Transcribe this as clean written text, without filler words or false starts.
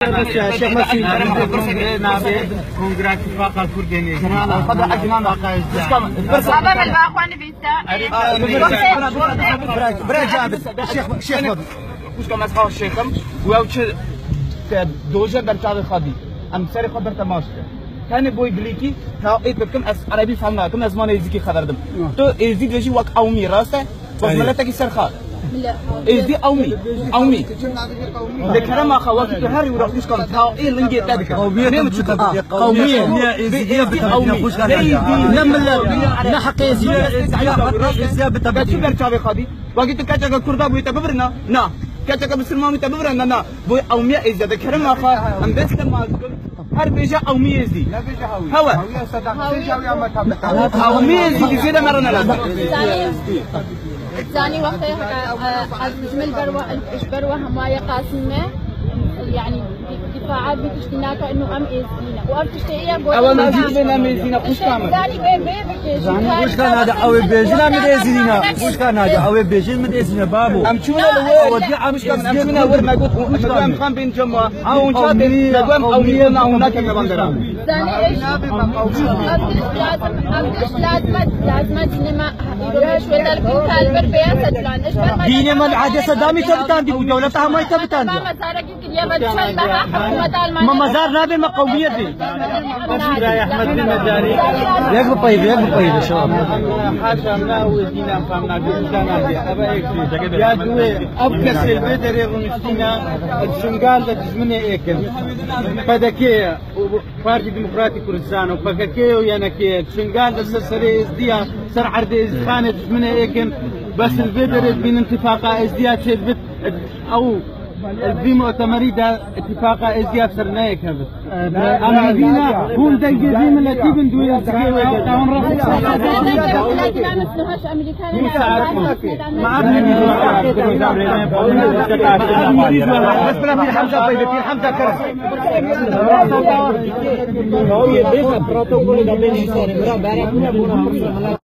الشيخ مسيح نابي كونغرس اتفاق الكردي قد اجنان بس امام الاخوان بيتا برجع الشيخ مضي وش كم اسمه الشيخم ويوش دوجه برتاوي خدي ام سري خبر تماشى كان بوي بليكي تا ايه بكم عربي فهمنا كم زمان يزيكي خبردم تو يزيد ليش وقت اومي راسته بس ملتك سرخات لا ازدي اومي ذكر ما خواتي تهري ورقص كم تا ايه لنجي تدك قوميه ازدي اومي لما لا حق ازدي بتبتي برتاوي خدي وقت كاجا كردا بو تبرنا نا كاجا بسلمان تبرنا نا بو اومي ازدي ذكر ما خا ام بس كما هر بيجا اومي ازدي لا بيجا هوا اومي ازدي زياده مرنا لا ثاني وقت أجمل بروة هماية قاسمة يعني دفاعات بتشتناك إنه أم إزدينا وأرتشتيها قول أول ما جيت بينا ميزينا وش كامل ثاني بيه وش كان هذا أو بيجنا مديزينا وش كان هذا أو بيجين مديزينا بابو أمشونا الأول مش كم أمشونا الأول ما قلت مدام خان بين جمعة أو نشاطين مدام أولينا أو هناك من بندران ثاني إيش لازم دينما يروح شوي تلقين كالبر بيان سجلان إيش دينما العادة صدامي تبتان دي ودولتها ما يتبتان ما مزارك يمكن يبتشل لها حكومة ما مزار نابي المقومية دي يا أحمد بن مداري يقبل طيب إن شاء الله حاشا ودينا فهمنا بإمكاننا أبا يا دوي أبكس البدر يغمشتنا الشنغال تجمني إيكن فدكية وبارتي ديمقراطي كردستان وفككية ويانكية الشنغال سري إزديا سر عرض إزخانة تجمني إيكن بس البدر بين انتفاقا إزديا تثبت أو في مؤتمري ده اتفاقا ازياء سرنايك هذا اما دينا هم دنجزين التي بندوي الزكاة ويقام رفض مع ابن بس بلا في حمزة بيبي في حمزة كرس